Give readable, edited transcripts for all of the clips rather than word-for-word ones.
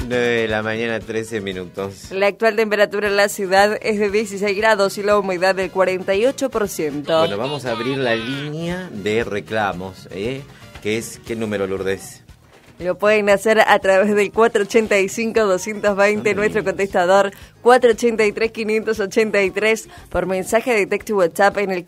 9 de la mañana, 13 minutos. La actual temperatura en la ciudad es de 16 grados y la humedad del 48%. Bueno, vamos a abrir la línea de reclamos, que es, ¿qué número, Lourdes? Lo pueden hacer a través del 485-220, nuestro contestador 483-583, por mensaje de texto y WhatsApp en el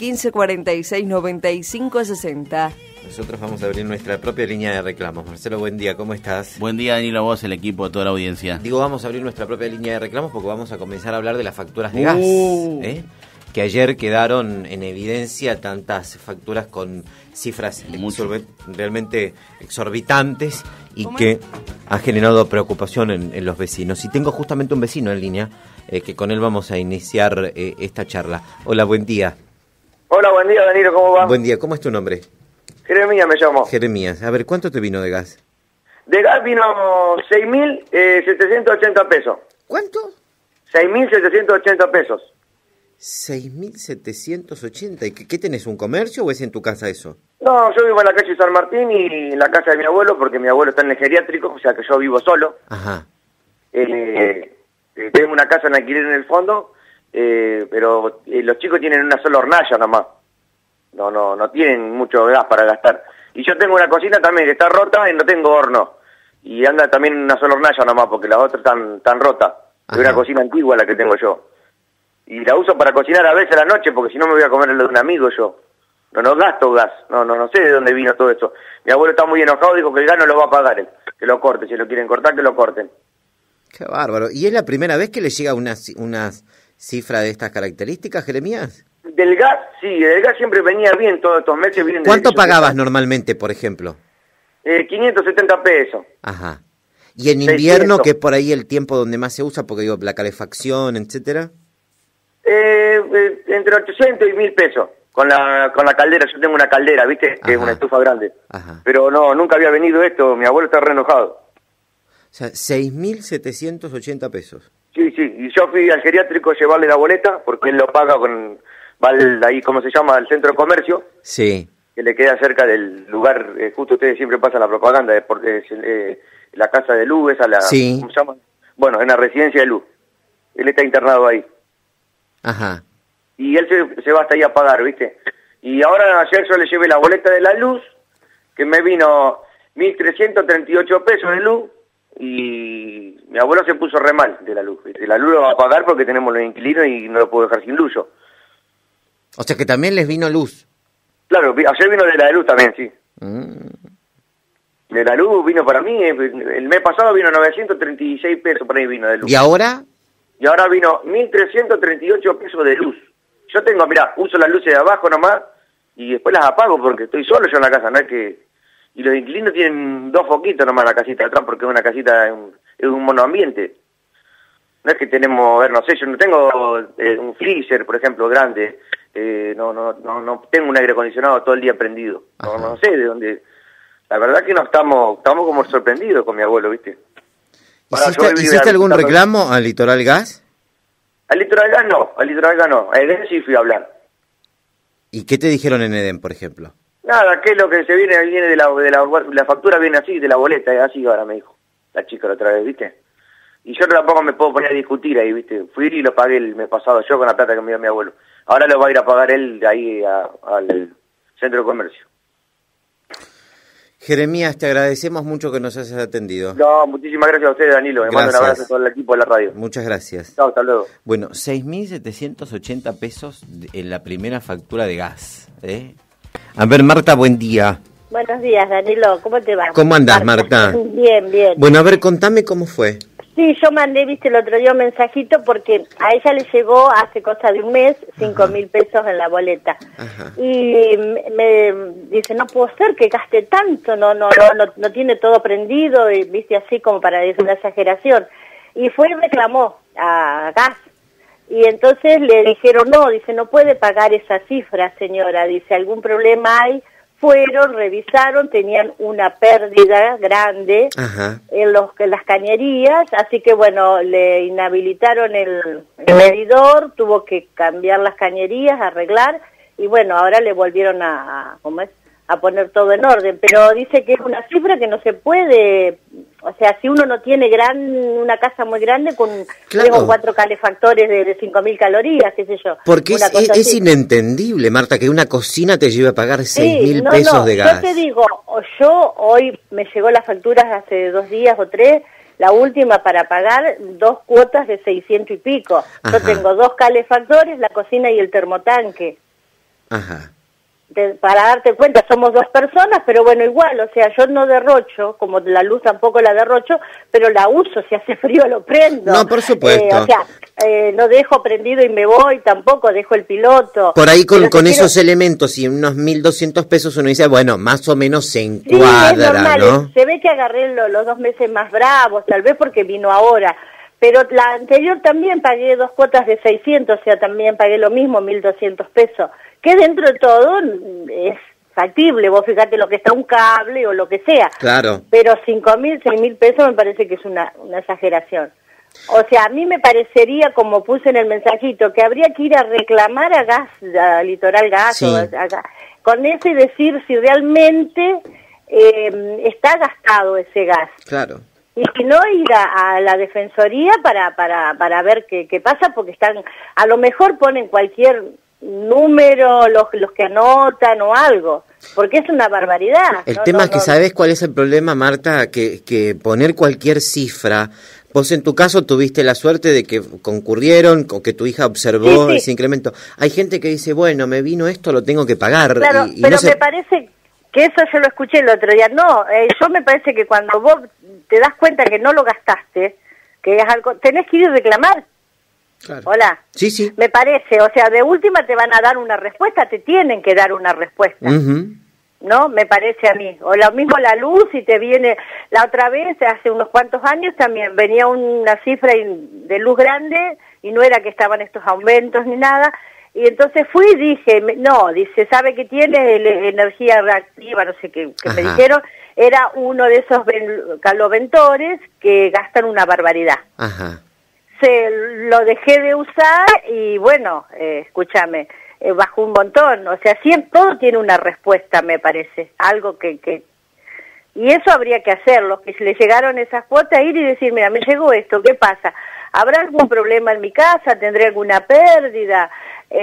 1546-9560. Nosotros vamos a abrir nuestra propia línea de reclamos. Marcelo, buen día, ¿cómo estás? Buen día, Danilo, vos, el equipo, toda la audiencia. Digo, vamos a abrir nuestra propia línea de reclamos porque vamos a comenzar a hablar de las facturas de gas, que ayer quedaron en evidencia tantas facturas con cifras realmente exorbitantes y que ha generado preocupación en los vecinos. Y tengo justamente un vecino en línea, que con él vamos a iniciar esta charla. Hola, buen día. Hola, buen día, Danilo, ¿cómo va? Buen día, ¿cómo es tu nombre? Jeremías me llamo. Jeremías, a ver, ¿cuánto te vino de gas? De gas vino 6.780 pesos. ¿Cuánto? 6.780 pesos. 6.780. ¿Y qué tenés, un comercio o es en tu casa eso? No, yo vivo en la calle San Martín y en la casa de mi abuelo, porque mi abuelo está en el geriátrico, o sea que yo vivo solo. Ajá. Tengo una casa en alquiler en el fondo, pero los chicos tienen una sola hornalla nomás. No tienen mucho gas para gastar. Y yo tengo una cocina también que está rota y no tengo horno. Y anda también una sola hornalla nomás, porque la otra tan rota. Es una cocina antigua la que tengo yo. Y la uso para cocinar a veces a la noche, porque si no me voy a comer lo de un amigo yo. No gasto gas. No sé de dónde vino todo eso. Mi abuelo está muy enojado, dijo que el gas no lo va a pagar él. Que lo corte, si lo quieren cortar, que lo corten. Qué bárbaro. ¿Y es la primera vez que le llega una cifra de estas características, Jeremías? Del gas, sí, del gas siempre venía bien todos estos meses. ¿Cuánto pagabas normalmente, por ejemplo? 570 pesos. Ajá. ¿Y en invierno, que es por ahí el tiempo donde más se usa, porque digo, la calefacción, etcétera? Entre 800 y 1.000 pesos, con la caldera. Yo tengo una caldera, ¿viste? Que es una estufa grande. Ajá. Pero nunca había venido esto, mi abuelo está re enojado. O sea, 6.780 pesos. Sí, y yo fui al geriátrico a llevarle la boleta, porque él lo paga va ahí, ¿cómo se llama?, al centro de comercio. Sí. Que le queda cerca del lugar, justo ustedes siempre pasan la propaganda, porque la casa de Luz, sí. ¿Cómo se llama? Bueno, en la residencia de Luz. Él está internado ahí. Ajá. Y él se va hasta ahí a pagar, ¿viste? Y ahora ayer yo le llevé la boleta de la luz, que me vino 1.338 pesos de luz, y mi abuelo se puso re mal de la luz. ¿Viste? La luz lo va a pagar porque tenemos los inquilinos y no lo puedo dejar sin luz yo. O sea que también les vino luz. Claro, ayer vino de la luz también, sí. De la luz vino para mí, el mes pasado vino 936 pesos, por ahí vino de luz. ¿Y ahora? Y ahora vino 1.338 pesos de luz. Yo tengo, mirá, uso las luces de abajo nomás y después las apago porque estoy solo yo en la casa, no es que... Y los inquilinos tienen 2 foquitos nomás en la casita de atrás porque es una casita, es un monoambiente. No es que tenemos, no sé, yo no tengo un freezer, por ejemplo, grande. No tengo un aire acondicionado todo el día prendido. No sé de dónde... La verdad que estamos como sorprendidos con mi abuelo, ¿viste? ¿Hiciste algún reclamo al Litoral Gas? Al Litoral Gas no. A Edén sí fui a hablar. ¿Y qué te dijeron en Edén, por ejemplo? Nada, que es lo que se viene de la factura, viene así, de la boleta, así ahora me dijo la chica la otra vez, ¿viste? Y yo tampoco me puedo poner a discutir ahí, ¿viste? Fui y lo pagué el mes pasado yo con la plata que me dio mi abuelo. Ahora lo va a ir a pagar él de ahí al centro de comercio. Jeremías, te agradecemos mucho que nos hayas atendido. No, muchísimas gracias a ustedes, Danilo. Me mando un abrazo a todo el equipo de la radio. Muchas gracias. Chao, hasta luego. Bueno, 6.780 pesos en la primera factura de gas. A ver, Marta, buen día. Buenos días, Danilo. ¿Cómo te va? ¿Cómo andás, Marta? Bien, bien. Bueno, a ver, contame cómo fue. Sí, yo mandé, viste, el otro día un mensajito porque a ella le llegó hace cosa de un mes 5.000 pesos en la boleta. Ajá. Y me dice, no puedo ser que gaste tanto, no tiene todo prendido, y viste, así como para decir una exageración. Y fue y reclamó a gas. Y entonces le dijeron, no puede pagar esa cifra, señora, dice, algún problema hay. Fueron, revisaron, tenían una pérdida grande en las cañerías, así que bueno, le inhabilitaron el medidor, tuvo que cambiar las cañerías, arreglar, y bueno, ahora le volvieron a a poner todo en orden, pero dice que es una cifra que no se puede, o sea, si uno no tiene una casa muy grande con 3 o 4 calefactores de 5.000 calorías, qué sé yo. Porque es inentendible, Marta, que una cocina te lleve a pagar 6.000 pesos de gas. Yo te digo, yo hoy me llegó las facturas hace 2 días o 3, la última para pagar 2 cuotas de 600 y pico. Ajá. Yo tengo 2 calefactores, la cocina y el termotanque. Ajá. Para darte cuenta, somos 2 personas, pero bueno, igual, o sea, yo no derrocho, como la luz tampoco la derrocho, pero la uso, si hace frío lo prendo. No, por supuesto. O sea, no dejo prendido y me voy, tampoco dejo el piloto. Por ahí con esos elementos y unos 1.200 pesos uno dice, bueno, más o menos se encuadra, sí, es normal, ¿no? Se ve que agarré los 2 meses más bravos, tal vez porque vino ahora. Pero la anterior también pagué 2 cuotas de 600, o sea, también pagué lo mismo, 1.200 pesos. Que dentro de todo es factible, vos fíjate lo que está un cable o lo que sea. Claro. Pero 5.000, 6.000 pesos me parece que es una exageración. O sea, a mí me parecería, como puse en el mensajito, que habría que ir a reclamar a gas, a Litoral Gas, sí, con eso y decir si realmente está gastado ese gas. Claro. Y si no, ir a la Defensoría para ver qué pasa, porque a lo mejor ponen cualquier número, los que anotan o algo, porque es una barbaridad. El tema es que ¿sabes cuál es el problema, Marta? Que poner cualquier cifra, vos en tu caso tuviste la suerte de que concurrieron, o que tu hija observó ese incremento. Hay gente que dice, bueno, me vino esto, lo tengo que pagar. Claro, y pero no me parece que eso yo lo escuché el otro día. No, yo me parece que cuando vos te das cuenta que no lo gastaste, que es algo, tenés que ir a reclamar. Claro. Hola. Sí, sí. Me parece, o sea, de última te van a dar una respuesta, te tienen que dar una respuesta. ¿No? Me parece a mí. O lo mismo la luz, y te viene, la otra vez, hace unos cuantos años también, venía una cifra de luz grande, y no era que estaban estos aumentos ni nada, y entonces fui y dije, no, dice, ¿sabe que tiene energía reactiva? No sé qué me dijeron, era uno de esos caloventores que gastan una barbaridad. Ajá. Lo dejé de usar y bueno, escúchame, bajó un montón. O sea, siempre todo tiene una respuesta, me parece. Algo que y eso habría que hacerlo, que si le llegaron esas cuotas, ir y decir, mira, me llegó esto, ¿qué pasa? ¿Habrá algún problema en mi casa? ¿Tendré alguna pérdida?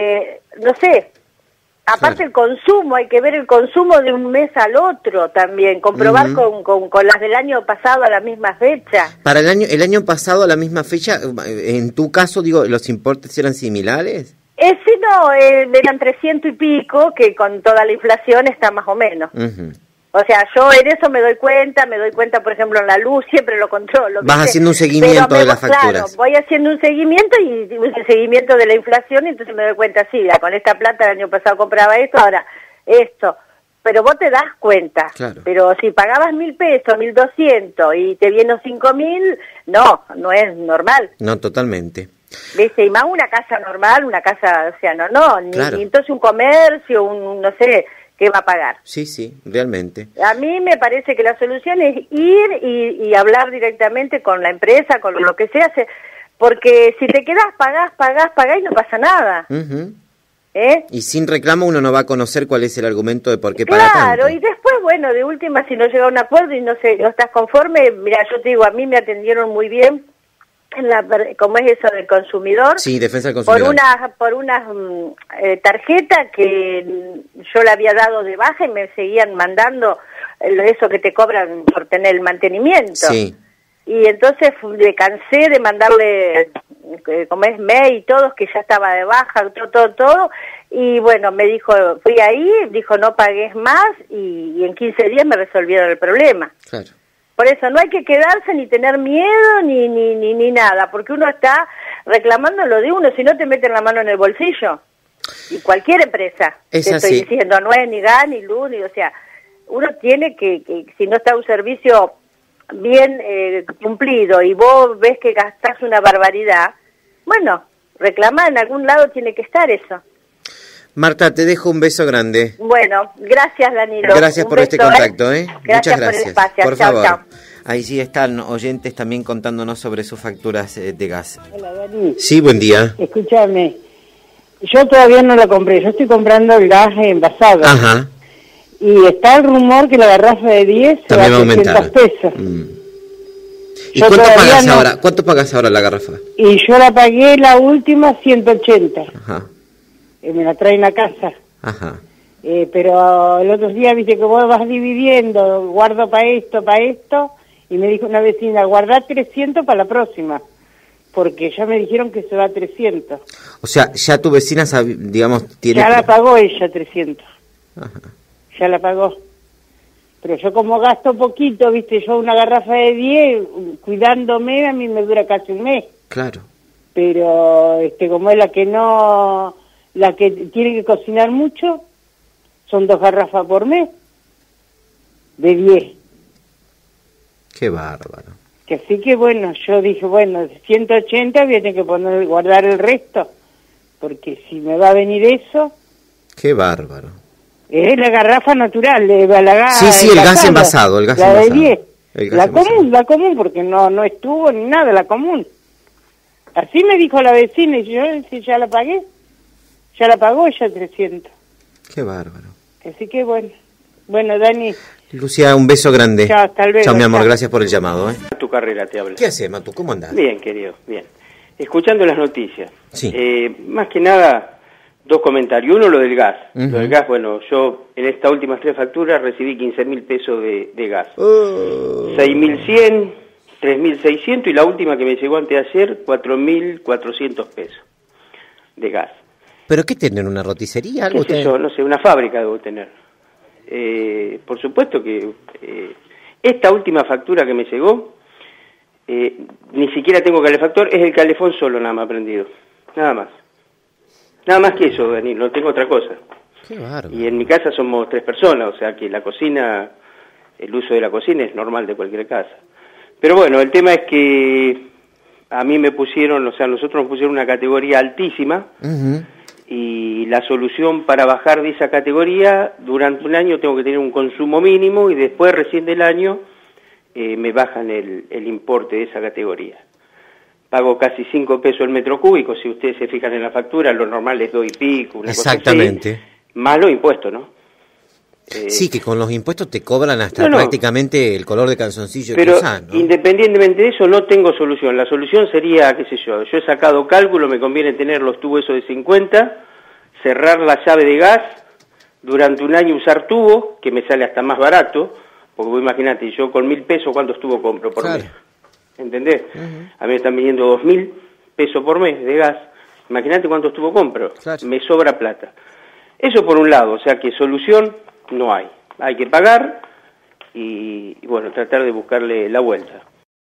No sé. Aparte el consumo, hay que ver el consumo de un mes al otro también, comprobar con las del año pasado a la misma fecha. Para el año pasado a la misma fecha, en tu caso, digo, ¿los importes eran similares? Sí, no, eran 300 y pico, que con toda la inflación está más o menos. O sea, yo en eso me doy cuenta, por ejemplo, en la luz, siempre lo controlo. Vas haciendo un seguimiento de las facturas. Claro, voy haciendo un seguimiento y un seguimiento de la inflación, y entonces me doy cuenta, sí, con esta plata el año pasado compraba esto, ahora esto. Pero vos te das cuenta. Claro. Pero si pagabas 1.000 pesos, 1.200 y te vienen 5.000, no es normal. No, totalmente. ¿Viste? Y más una casa normal, una casa, o sea, claro, ni entonces un comercio, no sé, ¿qué va a pagar? Sí, realmente. A mí me parece que la solución es ir y hablar directamente con la empresa, con lo que sea, porque si te quedás, pagás y no pasa nada. Y sin reclamo uno no va a conocer cuál es el argumento de por qué paga tanto. Claro, y después, bueno, de última, si no llega a un acuerdo y no estás conforme, mira, yo te digo, a mí me atendieron muy bien, ¿cómo es eso del consumidor? Sí, defensa del consumidor. Por una tarjeta que yo le había dado de baja y me seguían mandando eso que te cobran por tener el mantenimiento. Sí. Y entonces le cansé de mandarle, como es mail y todo, que ya estaba de baja, todo. Y bueno, me dijo, fui ahí, dijo no pagues más, y en 15 días me resolvieron el problema. Claro. Por eso no hay que quedarse ni tener miedo ni nada, porque uno está reclamando lo de uno, si no te meten la mano en el bolsillo. Y cualquier empresa, te estoy diciendo, no es ni gas, ni luz, o sea, uno tiene que si no está un servicio bien cumplido y vos ves que gastás una barbaridad, bueno, reclamar en algún lado tiene que estar eso. Marta, te dejo un beso grande. Bueno, gracias, Danilo. Gracias por este contacto, ¿eh? Gracias. Muchas gracias. Por el espacio. Por favor. Chau. Ahí sí están oyentes también contándonos sobre sus facturas de gas. Hola, Dani. Sí, buen día. Escúchame, yo todavía no lo compré, yo estoy comprando el gas envasado. Ajá. Y está el rumor que la garrafa de 10 se también va a 300 pesos. ¿Y Yo cuánto pagas no... ahora? ¿Cuánto pagas ahora la garrafa? Y yo la pagué la última 180. Ajá. Me la traen a casa. Ajá. Pero el otro día, viste que vos vas dividiendo, guardo para esto, y me dijo una vecina, guardá 300 para la próxima, porque ya me dijeron que se va a 300. O sea, ya tu vecina, digamos, tiene... Ya la pagó ella 300. Ajá. Ya la pagó. Pero yo como gasto poquito, viste, yo una garrafa de 10, cuidándome, a mí me dura casi un mes. Claro. Pero como es la que tiene que cocinar mucho, son 2 garrafas por mes, de 10. Qué bárbaro. Que así que bueno, yo dije, bueno, 180 voy a tener que guardar el resto, porque si me va a venir eso... Qué bárbaro. Es la garrafa natural, de Balaga. Sí, el gas envasado, el gas la envasado. De 10. La común, porque no estuvo ni nada, la común. Así me dijo la vecina, y yo, si ya la pagué, ya la pagó ella 300. Qué bárbaro. Así que bueno, Dani. Lucía, un beso grande. Chao, hasta luego. Chao, mi amor, gracias por el llamado. Tu carrera te habla. ¿Qué haces, Matu? ¿Cómo andás? Bien, querido, bien. Escuchando las noticias. Sí. Más que nada, 2 comentarios. Uno, lo del gas. Uh-huh. Lo del gas, bueno, yo en estas últimas 3 facturas recibí 15.000 pesos de gas. 6.100, 3.600 y la última que me llegó anteayer, 4.400 pesos de gas. ¿Pero qué tienen? ¿Una roticería? ¿Algo? ¿Qué sé yo? No sé, una fábrica debo tener. Por supuesto que esta última factura que me llegó, ni siquiera tengo calefactor, es el calefón solo nada más prendido. Nada más. Nada más que eso, Dani, no tengo otra cosa. Qué bárbaro. Y en mi casa somos 3 personas, o sea que la cocina, el uso de la cocina es normal de cualquier casa. Pero bueno, el tema es que a mí me pusieron, o sea, nosotros nos pusieron una categoría altísima. Uh-huh. Y la solución para bajar de esa categoría, durante un año tengo que tener un consumo mínimo y después recién del año me bajan el importe de esa categoría. Pago casi 5 pesos el metro cúbico, si ustedes se fijan en la factura, lo normal es 2 y pico, una exactamente. Cosa así, más los impuestos, ¿no? Sí, que con los impuestos te cobran hasta prácticamente el color de calzoncillo pero que usás, ¿no? Independientemente de eso, no tengo solución. La solución sería, qué sé yo he sacado cálculo, me conviene tener los tubos esos de 50, cerrar la llave de gas, durante un año usar tubo, que me sale hasta más barato, porque vos imaginate, yo con 1.000 pesos, ¿cuántos tubos compro por mes? ¿Entendés? Uh-huh. A mí me están viniendo 2.000 pesos por mes de gas. Imagínate cuántos tubos compro. Claro. Me sobra plata. Eso por un lado, o sea que solución no hay. Hay que pagar y bueno, tratar de buscarle la vuelta.